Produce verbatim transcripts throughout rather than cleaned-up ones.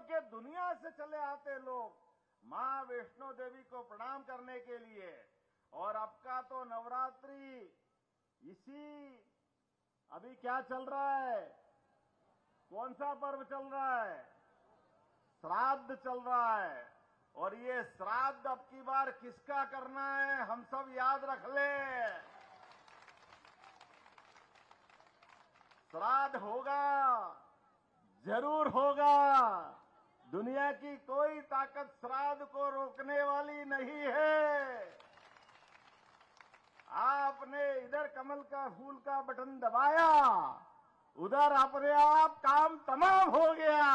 के दुनिया से चले आते लोग मां वैष्णो देवी को प्रणाम करने के लिए। और अब का तो नवरात्रि इसी अभी क्या चल रहा है, कौन सा पर्व चल रहा है, श्राद्ध चल रहा है। और ये श्राद्ध अब की बार किसका करना है हम सब याद रख ले। श्राद्ध होगा, जरूर होगा। दुनिया की कोई ताकत श्राद्ध को रोकने वाली नहीं है। आपने इधर कमल का फूल का बटन दबाया, उधर अपने आप काम तमाम हो गया।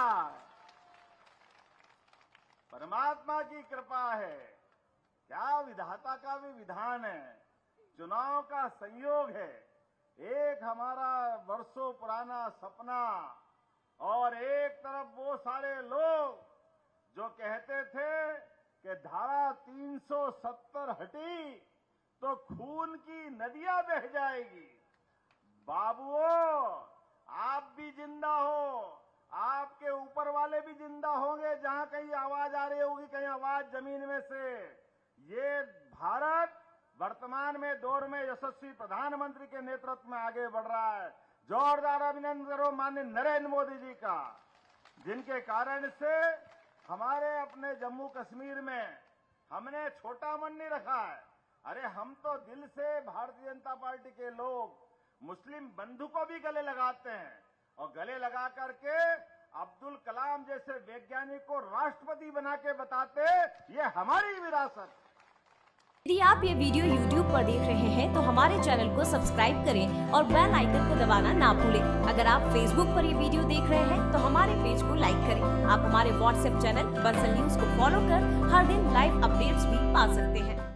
परमात्मा की कृपा है, क्या विधाता का भी विधान है, चुनाव का संयोग है। एक हमारा वर्षों पुराना सपना और एक तरफ वो सारे लोग जो कहते थे कि धारा तीन सौ सत्तर हटी तो खून की नदियां बह जाएगी। बाबुओ, आप भी जिंदा हो, आपके ऊपर वाले भी जिंदा होंगे। जहां कहीं आवाज आ रही होगी, कहीं आवाज जमीन में से, ये भारत वर्तमान में दौर में यशस्वी प्रधानमंत्री के नेतृत्व में आगे बढ़ रहा है। जोरदार अभिनंदन करो माननीय नरेंद्र मोदी जी का, जिनके कारण से हमारे अपने जम्मू कश्मीर में हमने छोटा मन नहीं रखा है। अरे हम तो दिल से भारतीय जनता पार्टी के लोग मुस्लिम बंधु को भी गले लगाते हैं और गले लगा करके अब्दुल कलाम जैसे वैज्ञानिक को राष्ट्रपति बना के बताते, ये हमारी विरासत। यदि आप ये वीडियो यूट्यूब पर देख रहे हैं तो हमारे चैनल को सब्सक्राइब करें और बेल आइकन को दबाना ना भूलें। अगर आप फेसबुक पर ये वीडियो देख रहे हैं तो हमारे पेज को लाइक करें। आप हमारे व्हाट्सएप चैनल बंसल न्यूज को फॉलो कर हर दिन लाइव अपडेट्स भी पा सकते हैं।